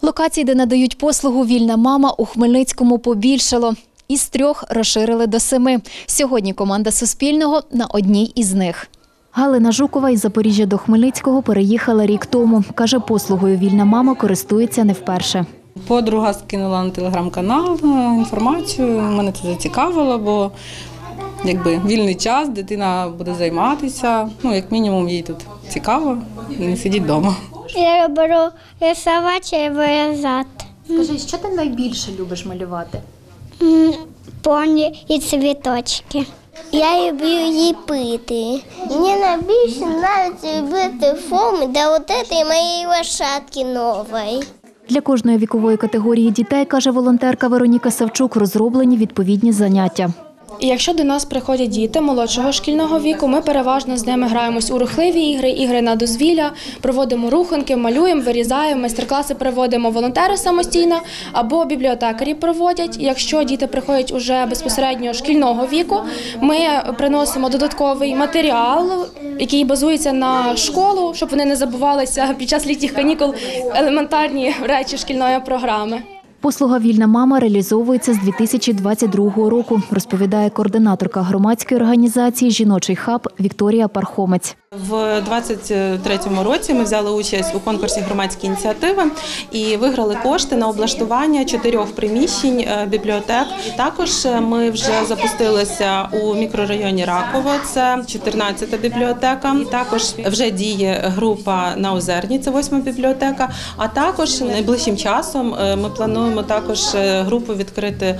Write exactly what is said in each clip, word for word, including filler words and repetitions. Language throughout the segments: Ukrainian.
Локацій, де надають послугу «Вільна мама» у Хмельницькому побільшало. Із трьох розширили до семи. Сьогодні команда Суспільного на одній із них. Галина Жукова із Запоріжжя до Хмельницького переїхала рік тому. Каже, послугою «Вільна мама» користується не вперше. Подруга скинула на телеграм-канал інформацію, мене це зацікавило, бо якби вільний час, дитина буде займатися, ну як мінімум їй тут цікаво, не сидіть вдома. Я люблю рисувати і вирізати. Скажи, що ти найбільше любиш малювати? Поні і цвіточки. Я люблю ліпити. Мені найбільше подобається робити форми для от цієї моєї лошадки нової. Для кожної вікової категорії дітей, каже волонтерка Вероніка Савчук, розроблені відповідні заняття. І якщо до нас приходять діти молодшого шкільного віку, ми переважно з ними граємось у рухливі ігри, ігри на дозвілля, проводимо рухунки, малюємо, вирізаємо, майстер-класи проводимо волонтери самостійно або бібліотекарі проводять. Якщо діти приходять уже безпосередньо шкільного віку, ми приносимо додатковий матеріал, який базується на школу, щоб вони не забувалися під час літніх канікул елементарні речі шкільної програми. Послуга «Вільна мама» реалізовується з дві тисячі двадцять другого року, розповідає координаторка громадської організації «Жіночий хаб» Вікторія Пархомець. В двадцять третьому році ми взяли участь у конкурсі «Громадські ініціативи» і виграли кошти на облаштування чотирьох приміщень бібліотек. І також ми вже запустилися у мікрорайоні Раково, це чотирнадцята бібліотека. І також вже діє група на Озерній, це восьма бібліотека. А також найближчим часом ми плануємо також групу відкрити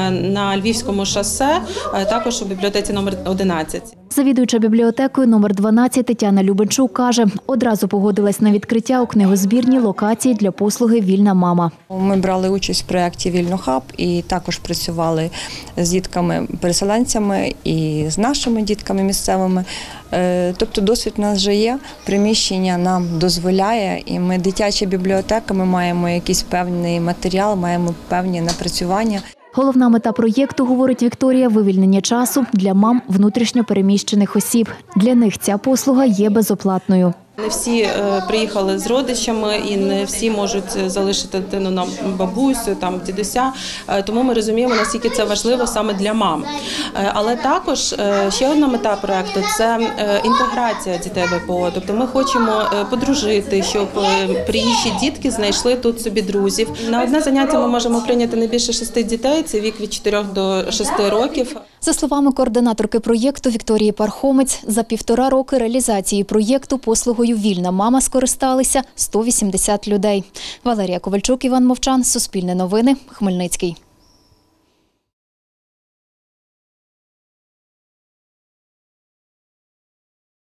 на Львівському шосе, також у бібліотеці номер одинадцять. Завідуюча бібліотекою номер дванадцять Тетяна Любенчук каже, одразу погодилась на відкриття у книгозбірні локації для послуги «Вільна мама». Ми брали участь в проєкті «Вільно хаб» і також працювали з дітками-переселенцями і з нашими дітками місцевими. Тобто досвід у нас вже є, приміщення нам дозволяє, і ми дитяча бібліотека, ми маємо якийсь певний матеріал, маємо певні напрацювання. Головна мета проєкту, говорить Вікторія, вивільнення часу для мам внутрішньо переміщених осіб. Для них ця послуга є безоплатною. Не всі приїхали з родичами і не всі можуть залишити дитину на бабусю, там, дідуся. Тому ми розуміємо, наскільки це важливо саме для мам. Але також ще одна мета проєкту – це інтеграція дітей ВПО. Тобто ми хочемо подружити, щоб приїжджі дітки знайшли тут собі друзів. На одне заняття ми можемо прийняти не більше шести дітей, це вік від чотирьох до шести років. За словами координаторки проєкту Вікторії Пархомець, за півтора роки реалізації проєкту послугою «Вільна мама» скористалися сто вісімдесят людей. Валерія Ковальчук, Іван Мовчан, Суспільне новини, Хмельницький.